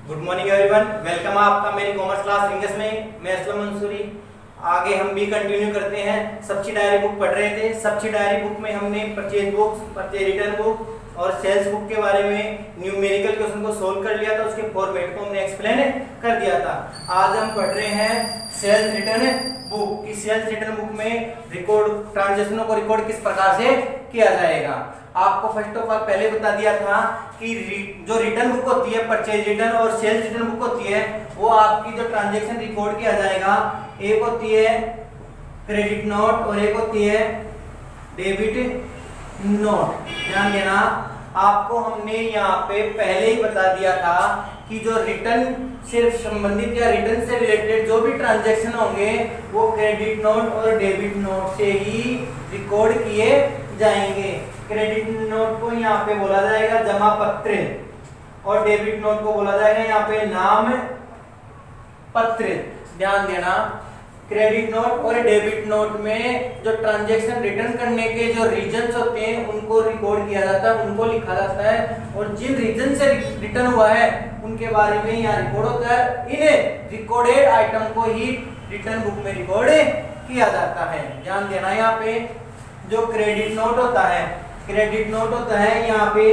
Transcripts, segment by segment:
Good morning everyone, welcome आपका मेरी commerce class English में। मैं असलम मंसूरी। आगे हम भी कंटिन्यू करते हैं। सब्सिडायरी बुक पढ़ रहे थे। सब्सिडायरी बुक में हमने purchase books, purchase return book और सेल्स बुक के बारे में न्यूमेरिकल क्वेश्चन को सोल्व कर लिया था। उसके फॉर्मेट को हमने एक्सप्लेन कर दिया था। आज हम पढ़ रहे हैं सेल्स रिटर्न बुक की। सेल्स रिटर्न बुक में रिकॉर्ड ट्रांजैक्शनों को रिकॉर्ड किस प्रकार से किया जाएगा। आपको फर्स्ट ऑफ ऑल पहले बता दिया था कि जो रिटर्न बुक होती है, परचेज रिटर्न और सेल्स रिटर्न बुक होती है, वो आपकी जो ट्रांजैक्शन रिकॉर्ड किया जाएगा, एक होती है क्रेडिट नोट और एक होती है डेबिट नोट। ध्यान देना, आपको हमने यहाँ पे पहले ही बता दिया था कि जो रिटर्न से संबंधित या रिटर्न से रिलेटेड जो भी ट्रांजैक्शन होंगे वो क्रेडिट नोट और डेबिट नोट से ही रिकॉर्ड किए जाएंगे। क्रेडिट नोट को यहाँ पे बोला जाएगा जमा पत्र और डेबिट नोट को बोला जाएगा यहाँ पे नाम पत्र। ध्यान देना, क्रेडिट नोट और डेबिट नोट में जो ट्रांजैक्शन रिटर्न करने के जो रीजंस होते हैं उनको रिकॉर्ड किया जाता है, उनको लिखा जाता है, और जिन रीजन से रिटर्न हुआ है उनके बारे में यहाँ रिकॉर्ड होता है। इन रिकॉर्डेड आइटम को ही रिटर्न बुक में रिकॉर्ड किया जाता है। ध्यान देना, यहाँ पे जो क्रेडिट नोट होता है, क्रेडिट नोट होता है यहाँ पे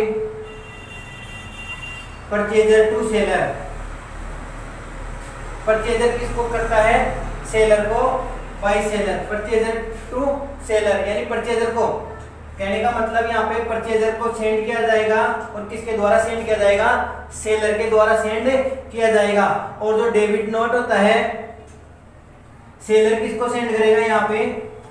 परचेजर टू सेलर। परचेजर किसको करता है? सेलर को by seller. Purchaser to seller यानी परचेजर को, कहने का मतलब यहाँ पे परचेजर को सेंड किया जाएगा और किसके द्वारा सेंड किया जाएगा? सेलर के द्वारा सेंड किया जाएगा। और जो डेबिट नोट होता है, सेलर किसको सेंड करेगा? यहाँ पे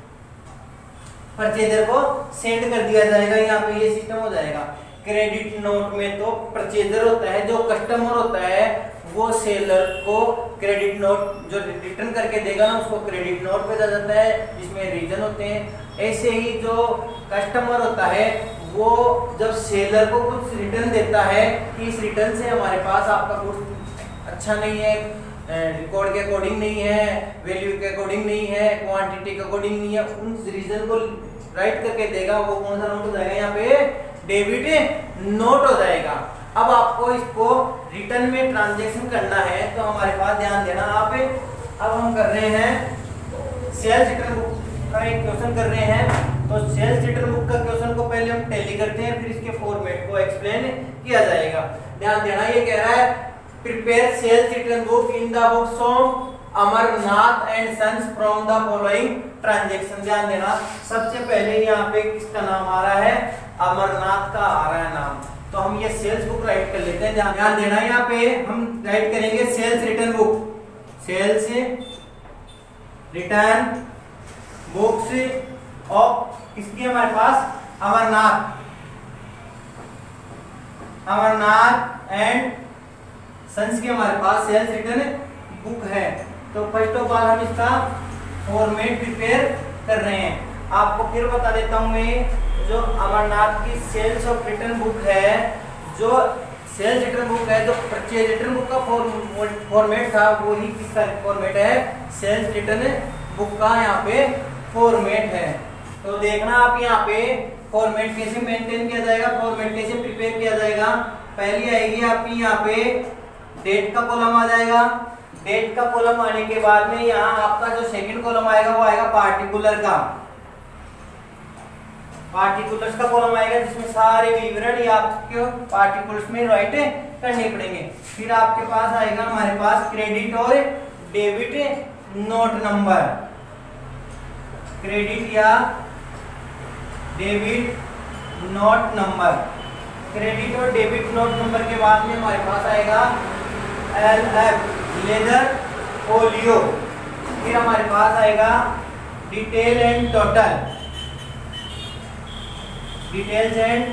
परचेजर को सेंड कर दिया जाएगा। यहाँ पे ये सिस्टम हो जाएगा। क्रेडिट नोट में तो परचेजर होता है, जो कस्टमर होता है वो सेलर को क्रेडिट नोट जो रिटर्न करके देगा ना उसको क्रेडिट नोट पे जाता है, जिसमें रीजन होते हैं। ऐसे ही जो कस्टमर होता है वो जब सेलर को कुछ रिटर्न देता है कि इस रिटर्न से हमारे पास आपका कुछ अच्छा नहीं है, रिकॉर्ड के अकॉर्डिंग नहीं है, वैल्यू के अकॉर्डिंग नहीं है, क्वांटिटी के अकॉर्डिंग नहीं है, उन रीजन को राइट करके देगा, वो कौन सा नोट हो जाएगा? यहाँ पे डेबिट नोट हो जाएगा। अब आपको इसको रिटर्न में ट्रांजैक्शन करना है तो हमारे पास ध्यान देना आप। अब हम कर रहे हैं सेल्स रिटर्न बुक का एक क्वेश्चन कर रहे हैं। तो सेल्स रिटर्न बुक का क्वेश्चन को पहले हम टैली करते हैं, फिर इसके फॉर्मेट को एक्सप्लेन किया जाएगा। ध्यान देना, ये कह रहा है prepare sales return book in the books of Amarnath and sons from the following transaction. ध्यान देना, सबसे पहले यहाँ पे किसका नाम आ रहा है? अमरनाथ का आ रहा है नाम। तो हम ये सेल्स बुक राइट कर लेते हैं। ध्यान देना, यहाँ पे हम राइट करेंगे sales return book, sales return books of किसकी हमारे पास? अमरनाथ, अमरनाथ एंड सन्स की हमारे पास सेल्स रिटर्न बुक है। तो फर्स्ट ऑफ ऑल हम इसका फॉर्मेट प्रिपेयर कर रहे हैं। आपको फिर बता देता हूं मैं, जो अमरनाथ की सेल्स ऑफ रिटर्न बुक है, जो सेल्स रिटर्न बुक है, जो परचेज रिटर्न बुक का फॉर्मेट था वही किसका फॉर्मेट है? सेल्स रिटर्न बुक का यहाँ पे फॉर्मेट है। तो देखना आप यहाँ पे फॉर्मेट कैसे मेंटेन किया जाएगा, फॉर्मेट कैसे प्रिपेयर किया जाएगा। पहली आएगी आपकी यहाँ पे डेट का कॉलम आ जाएगा। डेट का कॉलम आने के बाद में यहाँ आपका जो सेकंड कॉलम आएगा वो आएगा पार्टिकुलर का, पार्टिकुलर्स का कॉलम आएगा, जिसमें सारे विवरण या आपके पार्टिकुलर्स में राइट करने पड़ेंगे। फिर आपके पास आएगा हमारे पास क्रेडिट और डेबिट नोट नंबर, क्रेडिट या डेबिट नोट नंबर। क्रेडिट और डेबिट नोट नंबर के बाद में हमारे पास आएगा LF लेदर फोलियो। फिर हमारे पास आएगा detail and total, details and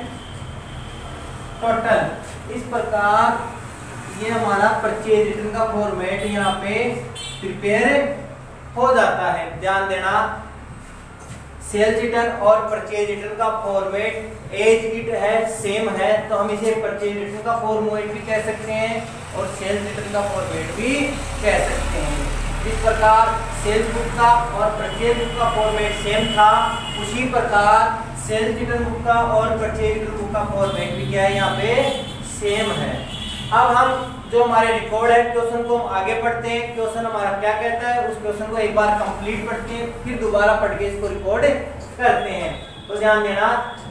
total. इस प्रकार ये हमारा परचेज रिटर्न का फॉर्मेट यहाँ पे प्रिपेयर हो जाता है। ध्यान देना, सेल्स रिटर्न और परचेज रिटर्न का फॉर्मेट एज इट है, सेम है, तो हम इसे परचेज रिटर्न का फॉर्मेट भी कह सकते हैं और सेल्स रिटर्न का फॉर्मेट भी कह सकते हैं। इस प्रकार सेल्स बुक का और परचेज बुक का फॉर्मेट सेम था, उसी प्रकार सेल्स रिटर्न बुक का और परचेज रिटर्न बुक का फॉर्मेट भी क्या है? यहाँ पे सेम है। अब हम जो हमारे रिकॉर्ड है क्वेश्चन को हम आगे पढ़ते हैं। क्वेश्चन हमारा क्या कहता है उस क्वेश्चन को एक बार कंप्लीट पढ़ते हैं, फिर दोबारा पढ़ के इसको रिकॉर्ड करते हैं। तो ध्यान देना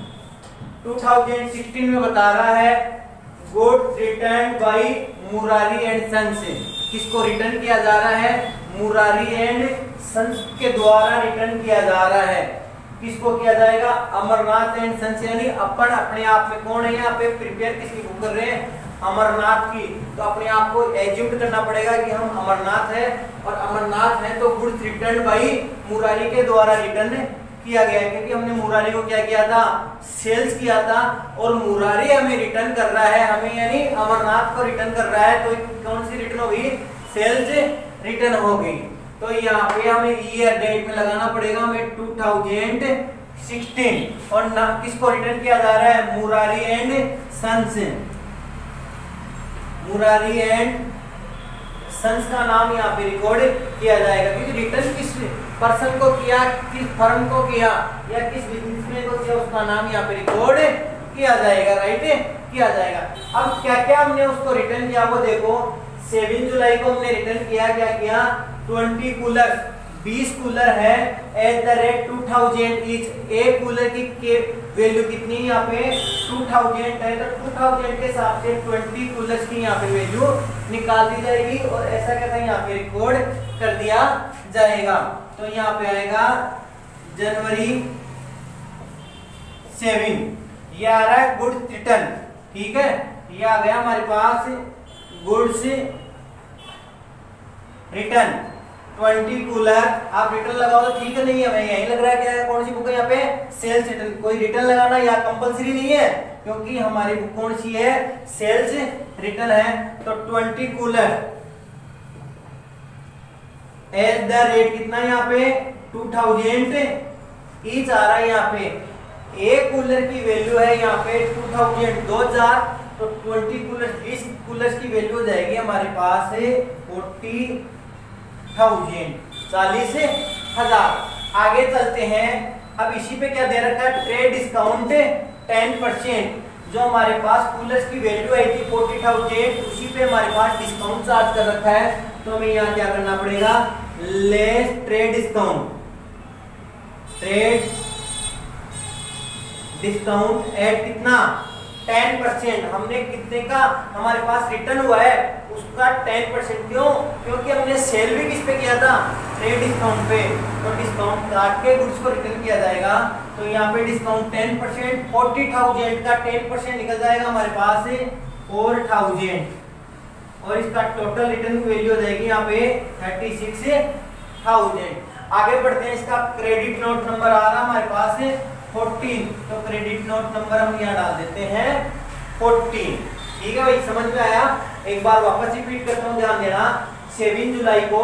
2016 में बता रहा है good return by Murari and sons. किसको रिटर्न किया जा रहा है? मुरारी एंड सन्स के द्वारा रिटर्न किया जा रहा है। किसको किया जाएगा? अमरनाथ एंड सन्स, यानी अपन अपने आप में कौन है यहाँ पे प्रिपेयर किसकी बुक कर रहे हैं? अमरनाथ की। तो अपने आप को एज्यूम करना पड़ेगा कि हम अमरनाथ है, और अमरनाथ है तो गुड्स रिटर्न बाय मुरारी के द्वारा रिटर्न किया गया है, क्योंकि हमने मुरारी को क्या किया था? सेल्स किया था, और मुरारी हमें रिटर्न कर रहा है, हमें यानी अमरनाथ को रिटर्न कर रहा है। तो कौन सी रिटर्न हो गई? सेल्स रिटर्न हो गई। तो यहाँ पे हमें ईयर डेट में लगाना पड़ेगा हमें 2016, और ना किसको रिटर्न किया जा रहा है? Murari and sons. Murari and sons का नाम यहाँ पे रिकॉर्ड किया जाएगा, क्योंकि रिटर्न किस पर्सन को किया, किस फर्म को किया, या किस बिजनेसमैन को किया, उसका नाम यहाँ पे रिकॉर्ड किया जाएगा। राइट, किया जाएगा। अब क्या क्या हमने उसको रिटर्न किया वो देखो। 7 जुलाई को हमने रिटर्न किया, क्या किया? 20 कूलर, 20 कूलर है एट द रेट 2000 ईच। एक कूलर की वैल्यू कितनी है यहाँ पे? 2000 है, तो 2000 के हिसाब से 20 कूलर्स की यहाँ पे वैल्यू निकाल दी जाएगी, और ऐसा कहता है यहाँ पे रिकॉर्ड कर दिया जाएगा। तो यहाँ पे आएगा जनवरी 7, ये आ रहा है गुड्स रिटर्न। ठीक है, ये आ गया हमारे पास गुड्स रिटर्न 20 कूलर। आप रिटर्न लगाओ तो ठीक है, नहीं है यही लग रहा है क्या है? कौन सी बुक है यहाँ पे? Sales return. कोई रिटर्न लगाना या कंपलसरी नहीं है, क्योंकि हमारी बुक कौन सी है? सेल्स रिटर्न है। तो 20 कूलर एट द रेट कितना यहाँ पे? 2000 ईच आ रहा है यहाँ पे। एक कूलर की वैल्यू है यहाँ पे 2000, तो 20 कूलर 20 कूलर की वैल्यू हो जाएगी हमारे पास 40,000, 40,000। आगे चलते हैं। अब इसी पे क्या दे रखा है? Trade discount 10%। जो हमारे पास कूलर्स की वैल्यू आई थी 40,000, उसी पे हमारे पास डिस्काउंट चार्ज कर रखा है। तो हमें यहाँ क्या करना पड़ेगा? Less trade discount, trade discount at कितना? 10%। हमने कितने का हमारे पास रिटर्न हुआ है उसका 10%। क्यों? क्योंकि हमने सेल भी किस पे किया था? ट्रेड डिस्काउंट पे। तो डिस्काउंट काट के गुड्स को रिटर्न किया जाएगा। तो यहाँ पे डिस्काउंट 10%, 40,000 का 10% निकल जाएगा हमारे पास 4,000, और इसका टोटल रिटर्न वैल्यू हो जाएगी यहाँ पे 36,000। आगे बढ़ते हैं। इसका क्रेडिट नोट नंबर आ रहा हमारे पास 14, तो क्रेडिट नोट नंबर हम यहाँ डाल देते हैं 14। ठीक है भाई, समझ में आया? एक बार वापस रिपीट करता हूँ, ध्यान देना। 7 जुलाई को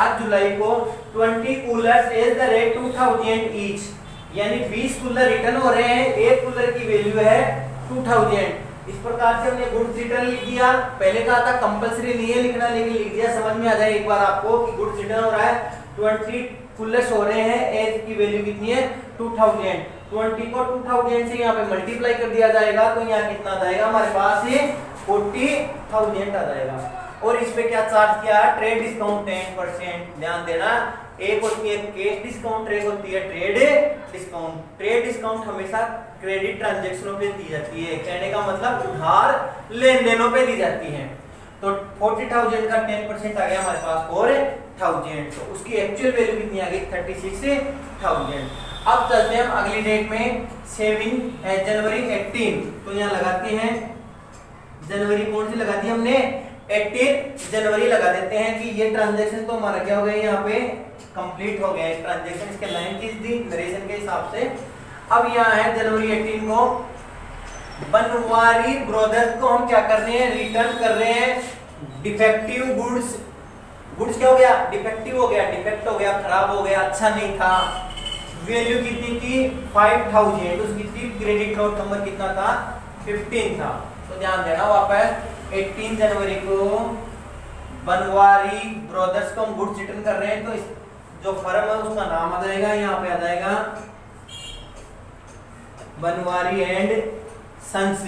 20 coolers at the rate 2000 each, यानी 20 कूलर रिटर्न हो रहे हैं। एक कूलर की वैल्यू है 2000। इस प्रकार से हमने गुड्स रिटर्न लिख दिया। पहले कहा था कंपलसरी नहीं है लिखना, लेकिन लिख दिया। समझ में आ जाए एक बार आपको कि गुड्स रिटर्न हो रहा है, 20 कूलर्स हो रहे हैं, एज की वैल्यू कितनी है? 2000। 20 को 2000 से यहाँ पे मल्टीप्लाई कर दिया जाएगा, तो यहाँ कितना आ जाएगा हमारे पास? 40,000 आ जाएगा। और इस पे क्या चार्ज किया? Trade discount 10%। ध्यान देना, एक होती है कैश डिस्काउंट, एक होती है ट्रेड डिस्काउंट। ट्रेड डिस्काउंट हमेशा क्रेडिट ट्रांजैक्शनों पे दी जाती है, कहने का मतलब उधार लेन देनों पे दी जाती है। तो 40,000 का 10% आ गया हमारे पास 4,000, तो उसकी एक्चुअल वैल्यू कितनी आ गई? 36,000। अब चलते हैं हम अगली डेट में, जनवरी 18। तो यहाँ लगाते हैं जनवरी, कौन सी लगा दी हमने? 18 जनवरी लगा देते हैं कि ये ट्रांजैक्शन तो हमारा क्या हो गया यहाँ पे? कंप्लीट हो गया है ट्रांजैक्शन। इसके लाइन किस दी? नरेशन के हिसाब से। अब यहाँ है जनवरी 18 को बनवारी ब्रदर्स को हम क्या कर रहे हैं? रिटर्न कर रहे हैं डिफेक्टिव गुड्स। गुड्स क्या हो गया? डिफेक्टिव हो गया, डिफेक्ट हो गया, खराब हो गया, अच्छा नहीं था। वैल्यू कितनी थी? 5,000। उसकी क्रेडिट नोट नंबर कितना था? 15 था। तो ध्यान देना, वापस 18 जनवरी को बनवारी ब्रदर्स को हम गुड्स रिटर्न कर रहे हैं। तो जो फर्म है उसका नाम आ जाएगा, यहाँ पे आ जाएगा बनवारी एंड सन्स।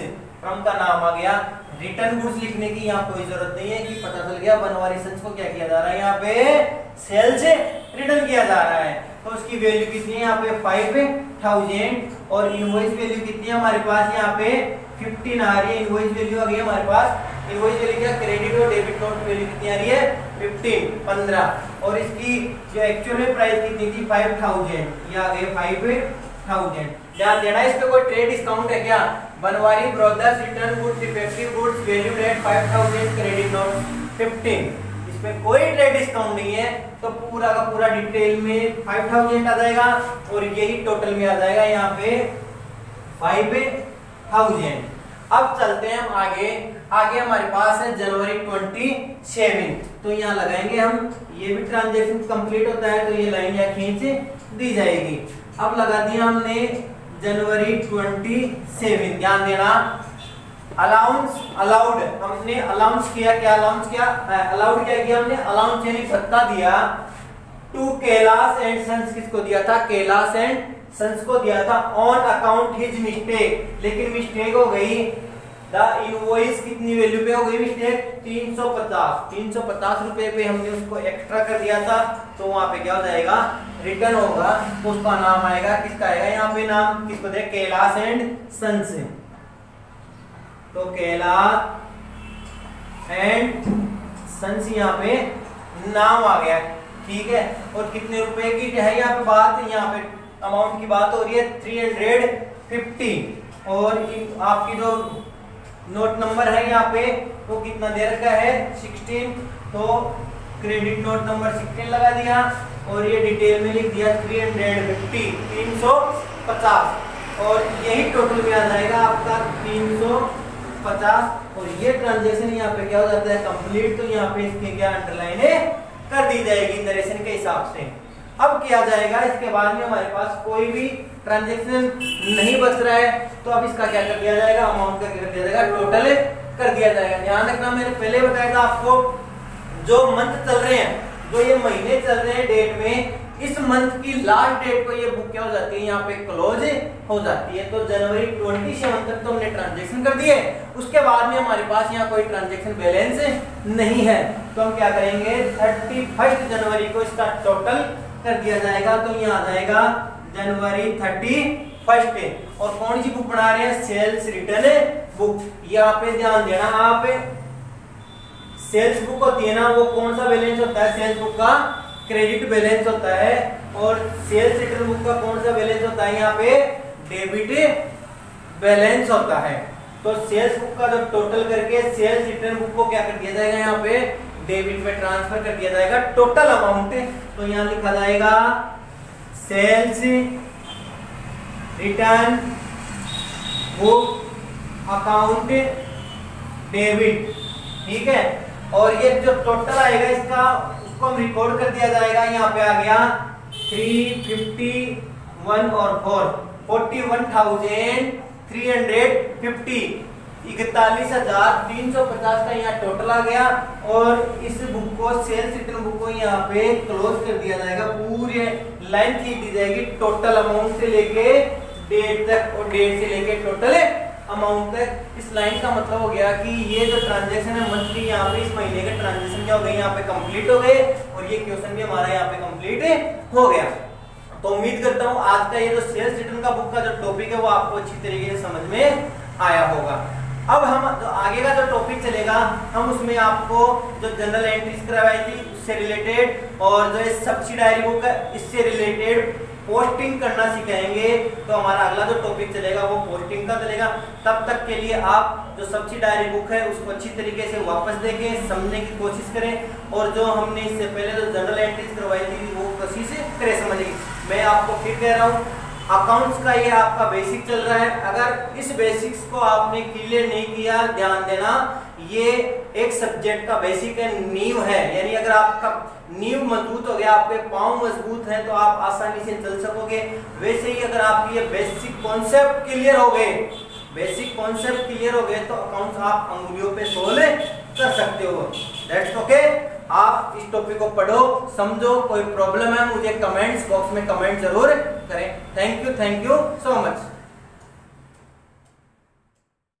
फ्रॉम का नाम आ गया। रिटर्न गुड्स लिखने की यहाँ कोई जरूरत नहीं है कि पता चल गया बनवारी सन्स को क्या किया जा रहा है, यहाँ पे सेल से रिटर्न किया जा रहा है। तो उसकी वैल्यू कितनी है यहाँ पे 5000 और इनवॉइस वैल्यू कितनी है हमारे पास यहाँ पे 15 आ रही है। इनवॉइस वैल्यू आ गई हमारे पास। इनवॉइस वैल्यू क्या, क्रेडिट और डेबिट नोट वैल्यू कितनी आ रही है 15 और इसकी जो एक्चुअल में प्राइस कितनी थी 5000, ये आ गए 5000। ध्यान देना इस पे कोई ट्रेड डिस्काउंट है क्या, Banwari brothers return goods defective goods valued at 5000 credit note 15, इसमें कोई ट्रेड डिस्काउंट नहीं है। तो पूरा का पूरा डिटेल में 5000 आ जाएगा और यही टोटल में आ जाएगा यहाँ पे 5000। अब चलते हैं हम आगे। आगे हमारे पास है जनवरी 27, तो यहाँ लगाएंगे हम, ये भी ट्रांजैक्शन कंप्लीट होता है तो ये लाइन यहाँ खींच दी जाएगी। अब लगा दिया हमने जनवरी 27। ध्यान देना, अलाउंस अलाउड हमने अलाउंस किया, क्या अलाउंस किया, अलाउड क्या किया हमने, अलाउंस यानी भत्ता दिया टू कैलाश एंड सन्स। किसको दिया था, कैलाश एंड सन्स को दिया था ऑन अकाउंट हिज मिस्टेक, लेकिन मिस्टेक हो गई। द इनवॉइस कितनी वैल्यू पे हो गई मिस्टेक, 350 रुपए पे हमने उसको एक्स्ट्रा कर दिया था, तो वहां पे क्या हो जाएगा, रिटर्न होगा। उसका नाम आएगा, किसका आएगा यहाँ पे नाम, किसको दे, कैलाश एंड सन्स। तो कैलाश एंड सन्स यहाँ पे नाम आ गया, ठीक है। और कितने रुपए की है यहाँ पे बात, यहाँ पे अमाउंट की बात हो रही है 350 और आपकी जो नोट नंबर है यहाँ पे वो कितना दे रखा है 16, तो क्रेडिट नोट नंबर 16 लगा दिया और ये डिटेल में लिख दिया 350 और यही टोटल में आ जाएगा आपका 350 और ये ट्रांजैक्शन यहाँ पे क्या हो जाता है कंप्लीट। तो यहाँ पे इसके क्या अंडरलाइन कर दी जाएगी नरेशन के हिसाब से। अब किया जाएगा, इसके बाद में हमारे पास कोई भी ट्रांजैक्शन नहीं बच रहा है तो अब इसका क्या कर दिया जाएगा, अमाउंट का क्या कर दिया जाएगा, टोटल कर दिया जाएगा। ध्यान रखना, मैंने पहले बताया था आपको जो मंथ चल रहे हैं, जो ये महीने चल रहे हैं डेट में, इस मंथ की लास्ट डेट को ये बुक क्या हो जाती है, यहाँ पे क्लोज हो जाती है। तो जनवरी 27 तक तो हमने ट्रांजैक्शन कर दिए, उसके बाद में हमारे पास यहाँ कोई ट्रांजैक्शन बैलेंस नहीं है, तो हम क्या करेंगे 31 जनवरी को इसका टोटल कर दिया जाएगा। तो यहाँ आ जाएगा जनवरी 31 और कौन सी बुक बना रहे हैं, सेल्स रिटर्न बुक। यहाँ पे ध्यान देना आप, सेल्स बुक होती है ना, वो कौन सा बैलेंस होता है, सेल्स बुक का क्रेडिट बैलेंस होता है और सेल्स रिटर्न बुक का कौन सा बैलेंस होता है, यहाँ पे डेबिट बैलेंस होता है। तो सेल्स बुक का जो टोटल करके सेल्स रिटर्न बुक को क्या कर दिया जाएगा, यहाँ पे डेबिट में ट्रांसफर कर दिया जाएगा टोटल अमाउंट। तो यहाँ लिखा जाएगा sales return book account debit, ठीक है। और ये जो टोटल आएगा इसका उसको हम रिकॉर्ड कर दिया जाएगा। यहाँ पे आ गया 351 और 41,350 41,350 का यहाँ टोटल आ गया और इस बुक को सेल्स रिटर्न बुक को यहाँ पे क्लोज कर दिया जाएगा। पूरी लाइन खींच दी जाएगी टोटल अमाउंट से लेके डेट तक और डेट से लेके टोटल अमाउंट तक। इस लाइन का मतलब हो गया कि ये जो ट्रांजैक्शन है मंथली, यहाँ पे इस महीने के ट्रांजैक्शन क्या हो गए, यहाँ पे कंप्लीट हो गए और ये क्वेश्चन भी हमारा यहाँ पे कंप्लीट हो गया। तो उम्मीद करता हूँ आज का ये जो सेल्स रिटर्न का बुक का जो टॉपिक है वो आपको अच्छी तरीके से समझ में आया होगा। अब हम जो आगे का जो टॉपिक चलेगा हम उसमें आपको जो जनरल एंट्रीज करवाई थी उससे रिलेटेड और जो सब्सिडायरी बुक है इससे रिलेटेड पोस्टिंग करना सिखाएंगे। तो हमारा अगला जो टॉपिक चलेगा वो पोस्टिंग का चलेगा। तब तक के लिए आप जो सब्सिडायरी बुक है उसको अच्छी तरीके से वापस देखें, समझने की कोशिश करें और जो हमने इससे पहले जो जनरल एंट्रीज करवाई थी वो कोशिश करें समझने की। मैं आपको फिर कह रहा हूँ अकाउंट्स का ये आपका बेसिक चल रहा है, अगर इस बेसिक्स को आपने क्लियर नहीं किया, ध्यान देना ये एक सब्जेक्ट का बेसिक है, नींव है। यानी अगर आपका नींव मजबूत हो गया, आपके पांव मजबूत हैं तो आप आसानी से चल सकोगे। वैसे ही अगर आपके ये बेसिक कॉन्सेप्ट क्लियर हो गए, बेसिक कॉन्सेप्ट क्लियर हो गए तो अकाउंट्स आप अंगुलियों पे सोल्व कर सकते हो। That's okay. आप इस टॉपिक को पढ़ो, समझो, कोई प्रॉब्लम है मुझे कमेंट्स बॉक्स में कमेंट जरूर करें। Thank you so much.